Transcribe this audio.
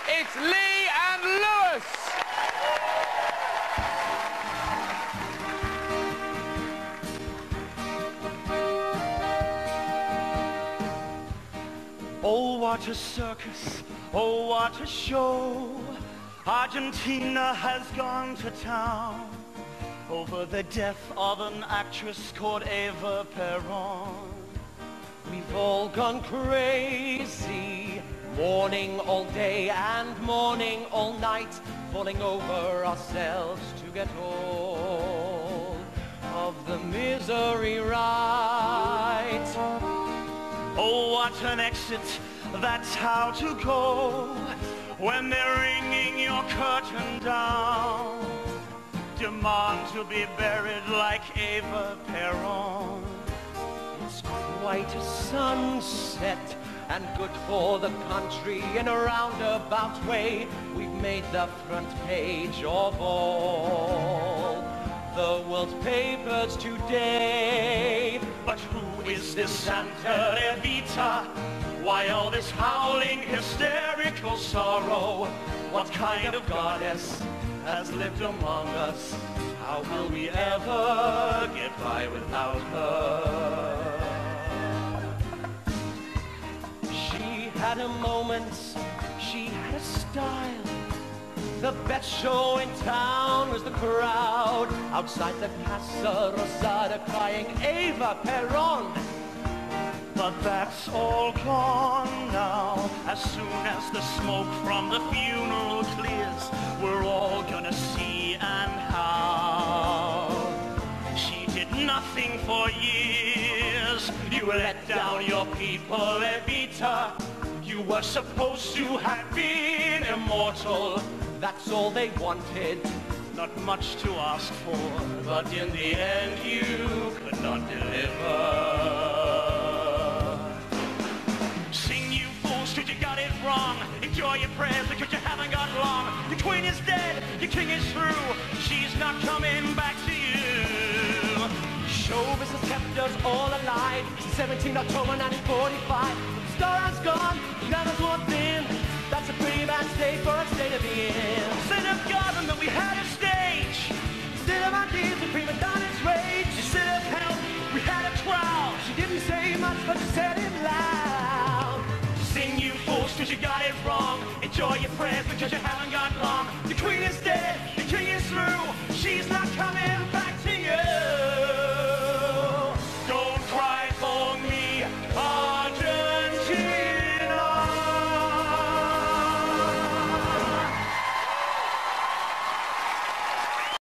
It's Lee and Lewis. Oh, what a circus, oh, what a show. Argentina has gone to town over the death of an actress called Eva Perón. We've all gone crazy, mourning all day and mourning all night, falling over ourselves to get all of the misery right. Oh, what an exit, that's how to go when they're ringing your curtain down. Demand to be buried like Eva Perón. It's quite a sunset and good for the country. In a roundabout way, we've made the front page of all the world's papers today. But who is this Santa Evita? Why all this howling, hysterical sorrow? What kind of goddess has lived among us? How will we ever get by without her? She had her moments, she had a style. The best show in town was the crowd outside the Casa Rosada crying Eva Perón. But that's all gone now. As soon as the smoke from the funeral clears, we're all gonna see and how she did nothing for years. You let down your people, Evita. You were supposed to have been immortal. That's all they wanted. Not much to ask for, but in the end you could not deliver. Sing, you fools, 'cause you got it wrong. Enjoy your prayers because you haven't got long. Your queen is dead, your king is through. She's not coming back to you. Show business kept us all alive. 17 October 1945. The star's gone, never walked in. That's a pretty bad state for a state to be in. Instead of government, we had a stage. Instead of ideas, the prima donna's rage. Instead of help, we had a crowd. She didn't say much, but she said it loud. Sing, you fools, 'cause you got it wrong. Enjoy your prayers because you haven't got long. The queen is dead.